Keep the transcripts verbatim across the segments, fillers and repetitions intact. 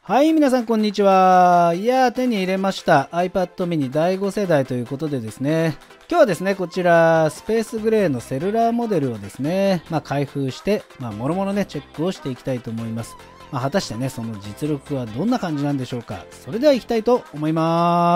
はい、皆さんこんにちは。いやー、手に入れました iPad mini だいご世代ということでですね、今日はですね、こちらスペースグレーのセルラーモデルをですね、まあ、開封して、まあ、もろもろね、チェックをしていきたいと思います。まあ、果たしてね、その実力はどんな感じなんでしょうか。それでは行きたいと思います。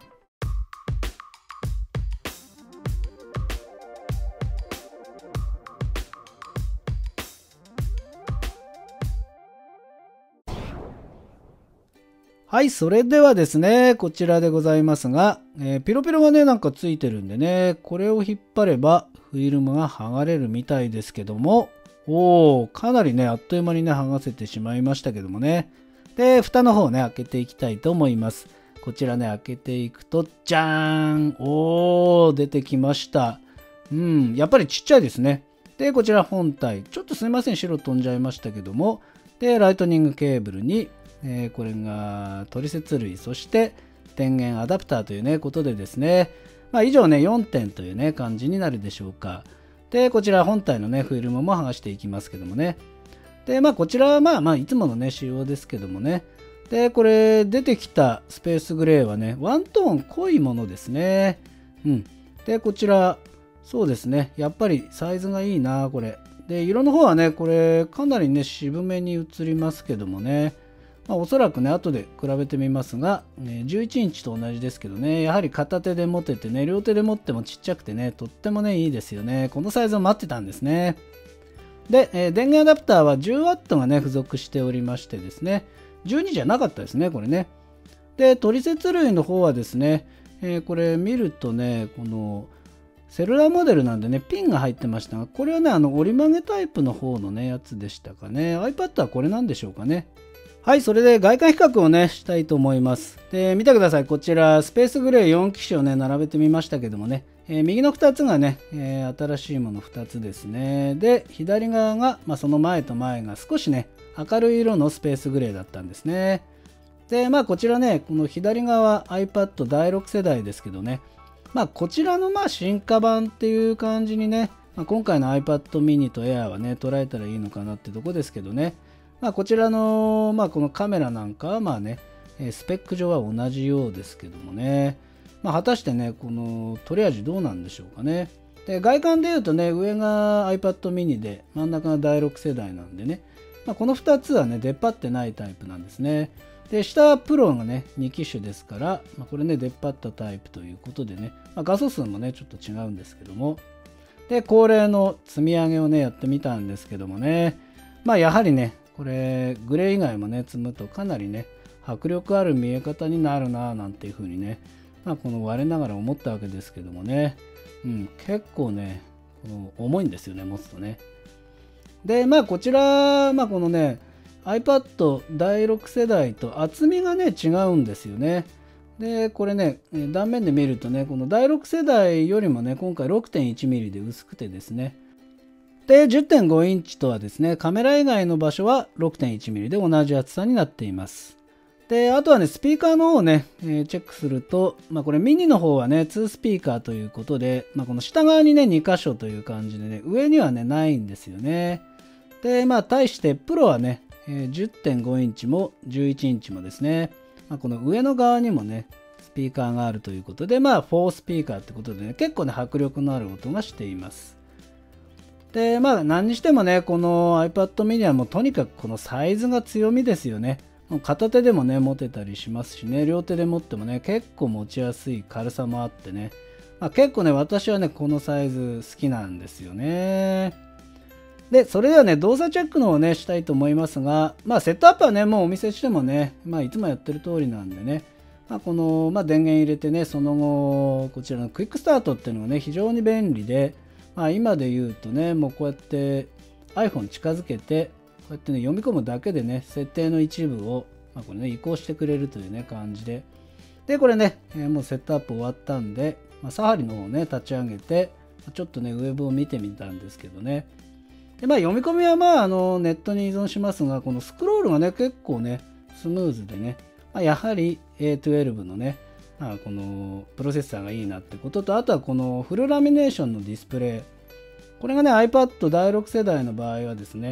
はい、それではですね、こちらでございますが、えーピロピロがね、なんかついてるんでね、これを引っ張ればフィルムが剥がれるみたいですけども、おー、かなりね、あっという間にね、剥がせてしまいましたけどもね。で、蓋の方ね、開けていきたいと思います。こちらね、開けていくと、じゃーん、おー、出てきました。うん、やっぱりちっちゃいですね。で、こちら本体、ちょっとすいません、白飛んじゃいましたけども、で、ライトニングケーブルに、えーこれが取説類、そして電源アダプターというね、ことでですね、まあ、以上ね、よんてんというね、感じになるでしょうか。で、こちら本体のね、フィルムも剥がしていきますけどもね。で、まあ、こちらはまあまあ、いつものね、仕様ですけどもね。で、これ、出てきたスペースグレーはね、ワントーン濃いものですね。うん。で、こちら、そうですね、やっぱりサイズがいいな、これ。で、色の方はね、これ、かなりね、渋めに映りますけどもね。まあ、おそらくね、後で比べてみますが、えーじゅういちインチと同じですけどね、やはり片手で持ててね、両手で持ってもちっちゃくてね、とってもね、いいですよね。このサイズを待ってたんですね。で、えー電源アダプターは じゅうワット がね、付属しておりましてですね、じゅうにじゃなかったですね、これね。で、取説類の方はですね、えーこれ見るとね、この、セルラーモデルなんでね、ピンが入ってましたが、これはね、あの折り曲げタイプの方のね、やつでしたかね。iPad はこれなんでしょうかね。はい、それで外観比較をね、したいと思います。で、見てください。こちら、スペースグレーよん機種をね、並べてみましたけどもね、えー右のふたつがね、えー新しいものふたつですね。で、左側が、まあ、その前と前が少しね、明るい色のスペースグレーだったんですね。で、まあ、こちらね、この左側 iPad だいろく世代ですけどね、まあ、こちらのまあ進化版っていう感じにね、まあ、今回の iPad mini と Air はね、捉えたらいいのかなってとこですけどね、まあ、こちらの、まあ、このカメラなんかはまあね、スペック上は同じようですけどもね、まあ、果たしてね、この取れ味どうなんでしょうかね。で、外観で言うとね、上が iPad mini で真ん中がだいろく世代なんでね、まあ、このふたつはね、出っ張ってないタイプなんですね。で、下はプロがね、に機種ですから、まあ、これね、出っ張ったタイプということでね、まあ、画素数もね、ちょっと違うんですけども、で、恒例の積み上げをね、やってみたんですけどもね、まあ、やはりね、これ、グレー以外もね、積むとかなりね、迫力ある見え方になるなぁなんていう風にね、まあ、この我ながら思ったわけですけどもね、うん、結構ね、この重いんですよね、持つとね。で、まあ、こちら、まあ、このね、iPad だいろく世代と厚みがね、違うんですよね。で、これね、断面で見るとね、このだいろく世代よりもね、今回 ろくてんいちミリ で薄くてですね、で、じゅってんごインチとはですね、カメラ以外の場所は ろくてんいちミリ で同じ厚さになっています。で、あとはね、スピーカーの方をね、えーチェックすると、まあこれミニの方はね、にスピーカーということで、まあこの下側にね、に箇所という感じでね、上にはね、ないんですよね。で、まあ対してプロはね、えーじゅってんごインチもじゅういちインチもですね、まあ、この上の側にもね、スピーカーがあるということで、まあよんスピーカーってことでね、結構ね、迫力のある音がしています。で、まあ何にしてもね、この iPad mini はもうとにかくこのサイズが強みですよね。もう片手でもね、持てたりしますしね、両手で持ってもね、結構持ちやすい軽さもあってね、まあ、結構ね、私はね、このサイズ好きなんですよね。で、それではね、動作チェックの方をね、したいと思いますが、まあセットアップはね、もうお見せしてもね、まあいつもやってる通りなんでね、まあ、この、まあ、電源入れてね、その後、こちらのクイックスタートっていうのがね、非常に便利で、まあ、今で言うとね、もうこうやって iPhone 近づけて、こうやってね、読み込むだけでね、設定の一部を、まあ、これね、移行してくれるというね、感じで。で、これね、えーもうセットアップ終わったんで、まあ、サファリの方をね、立ち上げて、ちょっとね、ウェブを見てみたんですけどね。で、まあ、読み込みはまあ、あの、ネットに依存しますが、このスクロールがね、結構ね、スムーズでね、まあ、やはり エーじゅうに のね、まあ、このプロセッサーがいいなってことと、あとはこのフルラミネーションのディスプレイ。これがね、iPad だいろく世代の場合はですね、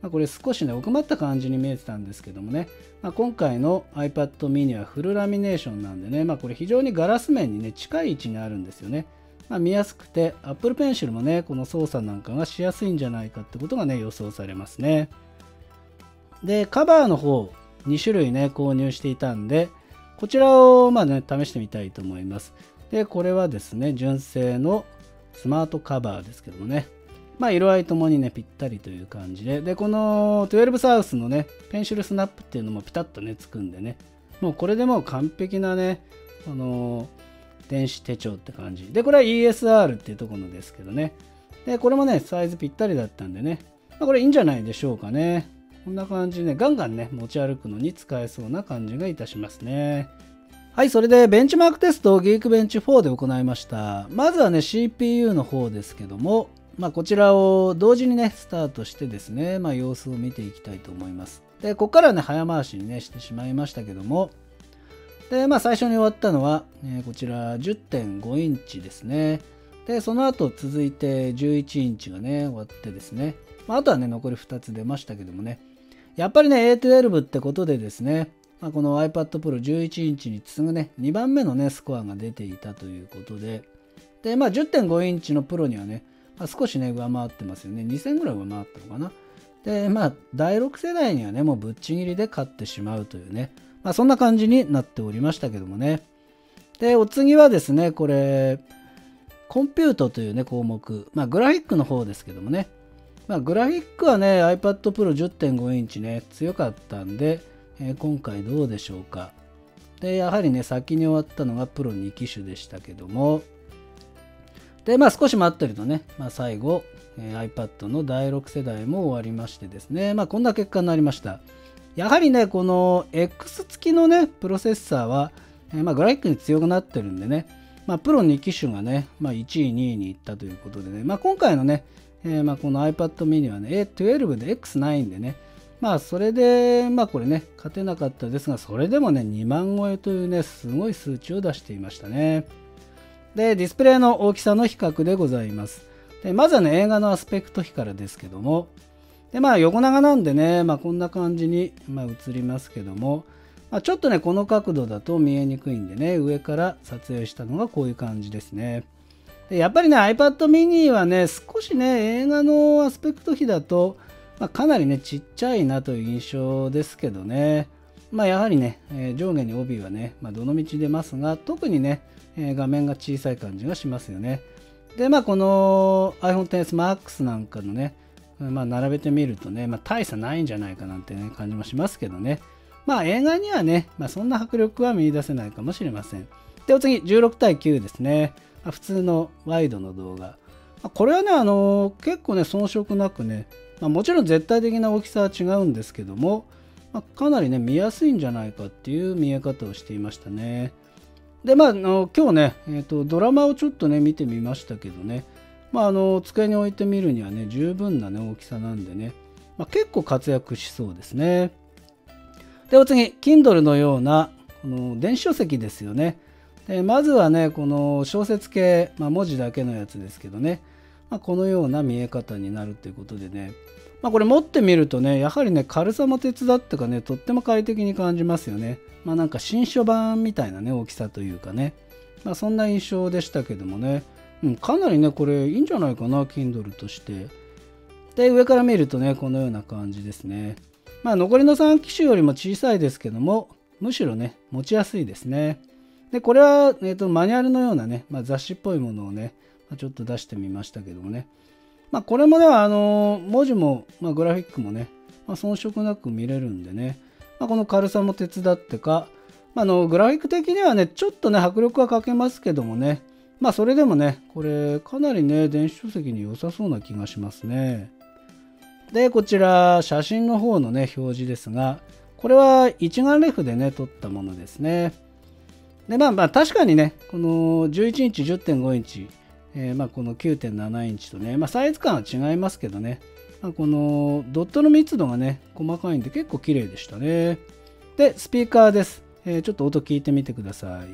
まあ、これ少しね奥まった感じに見えてたんですけどもね、まあ、今回の iPad mini はフルラミネーションなんでね、まあ、これ非常にガラス面にね近い位置にあるんですよね。まあ、見やすくて Apple Pencil もねこの操作なんかがしやすいんじゃないかってことがね予想されますね。でカバーの方に種類ね購入していたんで、こちらをまあね試してみたいと思います。でこれはですね純正のスマートカバーですけどもね、まあ色合いともにねぴったりという感じで、でこのじゅうにサウスのねペンシルスナップっていうのもピタッとねつくんでね、もうこれでもう完璧なねこの電子手帳って感じで、これは イーエスアール っていうところのですけどね、でこれもねサイズぴったりだったんでね、まあ、これいいんじゃないでしょうかね。こんな感じで、ね、ガンガンね持ち歩くのに使えそうな感じがいたしますね。はい、それでベンチマークテストを Geekbench フォーで行いました。まずはね シーピーユー の方ですけども、まあ、こちらを同時にねスタートしてですね、まあ、様子を見ていきたいと思います。でここからね早回しにねしてしまいましたけども、でまあ最初に終わったのは、えー、こちら じゅってんご インチですね。でその後続いてじゅういちインチがね終わってですね、まあ、あとはね残りふたつ出ましたけどもね、やっぱりね エーじゅうに ってことでですね、まあ、この iPad Pro じゅういちインチに次ぐねにばんめのねスコアが出ていたということで、でまあ じゅってんご インチのプロにはね、まあ、少しね上回ってますよね。にせんぐらい上回ったのかな。でまあだいろく世代にはねもうぶっちぎりで勝ってしまうというね、まあ、そんな感じになっておりましたけどもね。でお次はですねこれコンピュートというね項目、まあグラフィックの方ですけどもね、まあ、グラフィックはね iPad Pro じゅってんご インチね強かったんで、えー、今回どうでしょうか。でやはりね先に終わったのがプロに機種でしたけども、でまあ少し待ってるとね、まあ、最後、えー、iPad のだいろく世代も終わりましてですね、まあこんな結果になりました。やはりねこの X 付きのねプロセッサーは、えー、まあグラフィックに強くなってるんでね、まあプロに機種がね、まあ、いちいにいに行ったということでね、まあ今回のねえー、まあこの iPad mini はね エーじゅうに で エックスナイン でね、まあそれでまあこれね勝てなかったですが、それでもねにまん超えというねすごい数値を出していましたね。でディスプレイの大きさの比較でございます。でまずはね映画のアスペクト比からですけども、でまあ横長なんでね、まあ、こんな感じに、まあ、映りますけども、まあ、ちょっとねこの角度だと見えにくいんでね、上から撮影したのがこういう感じですね。やっぱりね iPad mini はね少しね映画のアスペクト比だと、まあ、かなりねちっちゃいなという印象ですけどね、まあやはりね、えー、上下に帯はね、まあ、どの道出ますが、特にね、えー、画面が小さい感じがしますよね。でまあこの iPhone テンエス Max なんかのね、まあ、並べてみるとね、まあ、大差ないんじゃないかなんて、ね、感じもしますけどね、まあ映画にはね、まあ、そんな迫力は見出せないかもしれません。でお次じゅうろく対きゅうですね。普通のワイドの動画。これはね、あの結構ね、遜色なくね、まあ、もちろん絶対的な大きさは違うんですけども、まあ、かなりね、見やすいんじゃないかっていう見え方をしていましたね。で、まあ、あの今日ね、えーと、ドラマをちょっとね、見てみましたけどね、まあ、あの机に置いてみるにはね、十分な、ね、大きさなんでね、まあ、結構活躍しそうですね。で、お次、Kindle のようなこの電子書籍ですよね。でまずはねこの小説系、まあ、文字だけのやつですけどね、まあ、このような見え方になるということでね、まあ、これ持ってみるとねやはりね軽さも手伝ってかねとっても快適に感じますよね。まあなんか新書版みたいなね大きさというかね、まあ、そんな印象でしたけどもね、うん、かなりねこれいいんじゃないかな Kindle として。で上から見るとねこのような感じですね。まあ残りのさん機種よりも小さいですけども、むしろね持ちやすいですね。でこれは、えー、とマニュアルのようなね、まあ、雑誌っぽいものをね、まあ、ちょっと出してみましたけどもね、まあ、これもね、あのー、文字も、まあ、グラフィックもね、まあ、遜色なく見れるんでね、まあ、この軽さも手伝ってか、まあ、あのグラフィック的にはねちょっとね迫力は欠けますけどもね、まあそれでもねこれかなりね電子書籍に良さそうな気がしますね。でこちら写真の方のね表示ですが、これは一眼レフでね撮ったものですね。でまあまあ確かにねこのじゅういちインチ じゅってんご インチ、えー、まあこの きゅうてんなな インチとね、まあ、サイズ感は違いますけどね、まあ、このドットの密度がね細かいんで結構綺麗でしたね。でスピーカーです、えー、ちょっと音聞いてみてください。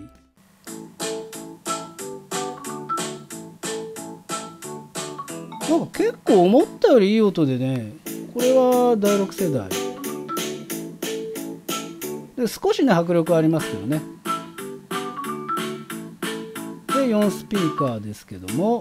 なんか結構思ったよりいい音でね、 これはだいろく世代で、少しね迫力ありますけどね。でよんスピーカーですけども、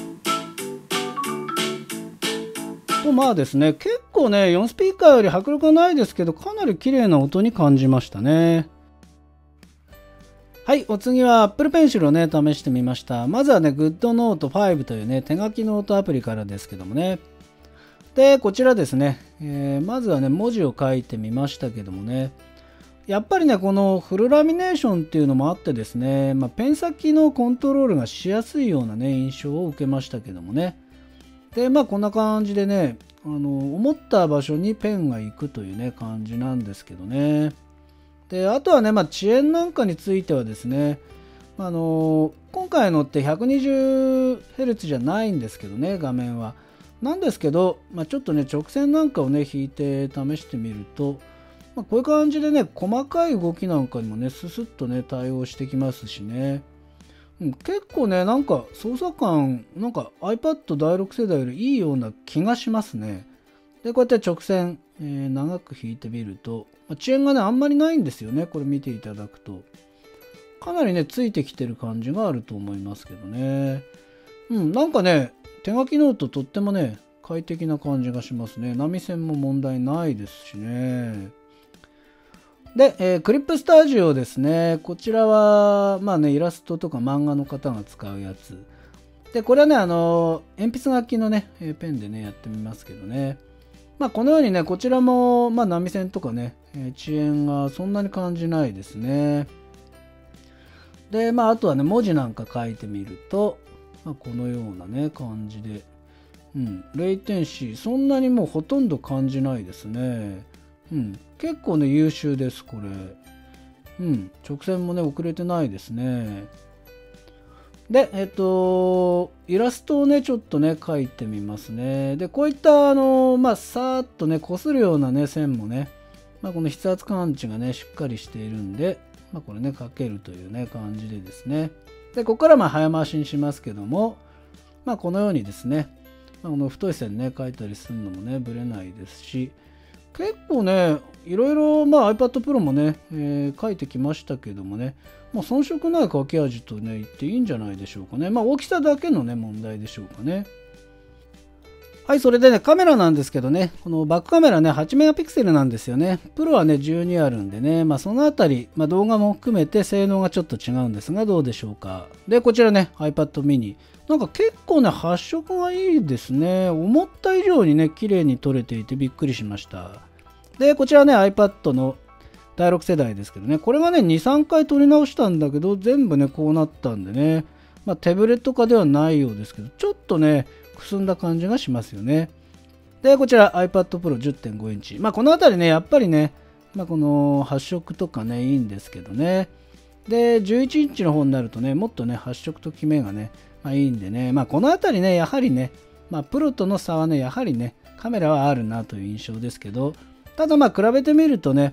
とまあですね、結構ねよんスピーカーより迫力はないですけど、かなり綺麗な音に感じましたね。はい、お次は Apple Pencil をね試してみました。まずはね GoodNote ファイブというね手書きノートアプリからですけどもね。でこちらですね、えー、まずはね文字を書いてみましたけどもね、やっぱりねこのフルラミネーションっていうのもあってですね、まあ、ペン先のコントロールがしやすいようなね印象を受けましたけどもね。でまあこんな感じでね、あの思った場所にペンが行くというね感じなんですけどね。であとはね、まあ、遅延なんかについてはですね、あの今回のって ひゃくにじゅうヘルツ じゃないんですけどね、画面は。なんですけど、まあ、ちょっとね直線なんかをね引いて試してみると、まあ、こういう感じでね細かい動きなんかにもねススッとね対応してきますしね、うん、結構ねなんか操作感なんか iPad だいろく世代よりいいような気がしますね。でこうやって直線、えー、長く引いてみると、まあ、遅延がねあんまりないんですよね。これ見ていただくとかなりねついてきてる感じがあると思いますけどね。うん、なんかね手書きノートとってもね快適な感じがしますね。波線も問題ないですしね。で、えー、クリップスタジオですね。こちらはまあねイラストとか漫画の方が使うやつで、これはねあの鉛筆書きのねペンでねやってみますけどね、まあこのようにねこちらもまあ波線とかね、えー、遅延がそんなに感じないですね。でまああとはね文字なんか書いてみると、まあ、このようなね感じで、うん、レイテンシーそんなにもうほとんど感じないですね。うん、結構ね優秀ですこれ。うん、直線もね遅れてないですね。でえっとイラストをねちょっとね描いてみますね。でこういったあのまあさーっとねこするようなね線もね、まあ、この筆圧感知がねしっかりしているんで、まあ、これね描けるというね感じでですね。でここからまあ早回しにしますけども、まあ、このようにですね、まあ、この太い線ね描いたりするのもねぶれないですし、結構ねいろいろ、まあ、iPad Pro もね、えー、書いてきましたけどもね、まあ、遜色ない書き味とね言っていいんじゃないでしょうかね。まあ大きさだけのね問題でしょうかね。はい、それでねカメラなんですけどね、このバックカメラねはちメガピクセルなんですよね。プロはねじゅうにあるんでね、まあそのあたり、まあ、動画も含めて性能がちょっと違うんですがどうでしょうか。でこちらね iPad mini なんか結構ね発色がいいですね。思った以上にね綺麗に撮れていてびっくりしました。でこちらね iPad のだいろく世代ですけどね、これがねにさんかい撮り直したんだけど全部ねこうなったんでね、まあ、手ぶれとかではないようですけどちょっとねくすんだ感じがしますよね。でこちら iPad Pro じゅってんご インチ、まあこの辺りねやっぱりね、まあ、この発色とかねいいんですけどね。でじゅういちインチの方になるとねもっとね発色とキメがね、まあ、いいんでね、まあこの辺りねやはりね、まあプロとの差はねやはりねカメラはあるなという印象ですけど、ただまあ比べてみるとね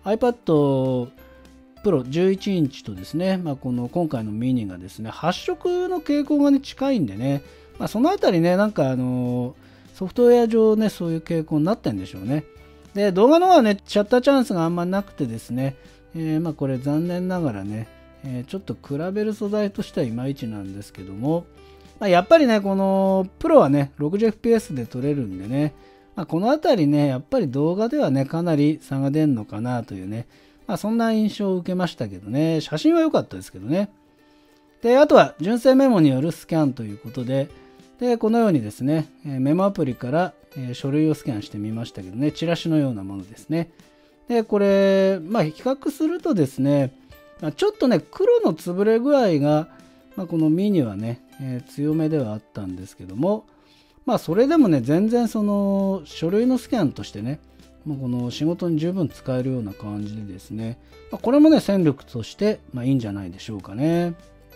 iPad Pro じゅういちインチとですね、まあ、この今回のミニがですね発色の傾向がね近いんでね、まあ、そのあたりねなんかあのソフトウェア上ねそういう傾向になってんでしょうね。で動画の方はねシャッターチャンスがあんまなくてですね、えー、まあこれ残念ながらね、えー、ちょっと比べる素材としてはいまいちなんですけども、まあ、やっぱりねこのプロはね ろくじゅうエフピーエス で撮れるんでね、まあ、このあたりねやっぱり動画ではねかなり差が出るのかなというね、まあ、そんな印象を受けましたけどね。写真は良かったですけどね。であとは純正メモによるスキャンということで、でこのようにですねメモアプリから書類をスキャンしてみましたけどね、チラシのようなものですね。でこれまあ比較するとですね、まあ、ちょっとね黒の潰れ具合が、まあ、このミニはね、えー、強めではあったんですけども、まあそれでもね全然その書類のスキャンとしてね、まあ、この仕事に十分使えるような感じでですね、まあ、これもね戦力としてまあいいんじゃないでしょうかね。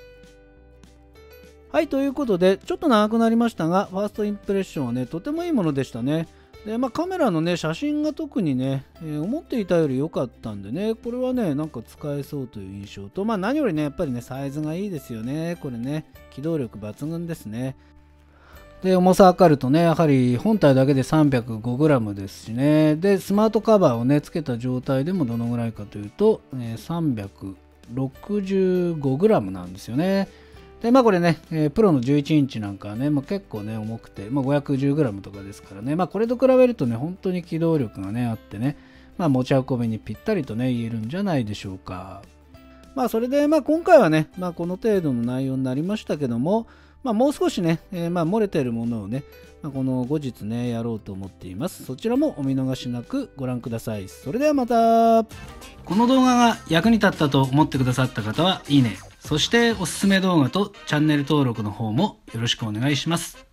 はい、ということでちょっと長くなりましたがファーストインプレッションはねとてもいいものでしたね。でまあ、カメラのね写真が特にね、えー、思っていたより良かったんでね、これはねなんか使えそうという印象と、まあ何よりねやっぱりねサイズがいいですよね。これね機動力抜群ですね。 で、重さ測るとね、やはり本体だけで さんびゃくごグラム ですしね。で、スマートカバーをね、つけた状態でもどのぐらいかというと、えー、さんびゃくろくじゅうごグラム なんですよね。で、まあこれね、えープロのじゅういちインチなんかはね、まあ、結構ね、重くて、まあ、ごひゃくじゅうグラム とかですからね、まあこれと比べるとね、本当に機動力がね、あってね、まあ持ち運びにぴったりとね、言えるんじゃないでしょうか。まあそれで、まあ今回はね、まあこの程度の内容になりましたけども、まあもう少しね、えーまあ漏れてるものをね、まあ、この後日ね、やろうと思っています。そちらもお見逃しなくご覧ください。それではまた。この動画が役に立ったと思ってくださった方は、いいね。そしておすすめ動画とチャンネル登録の方もよろしくお願いします。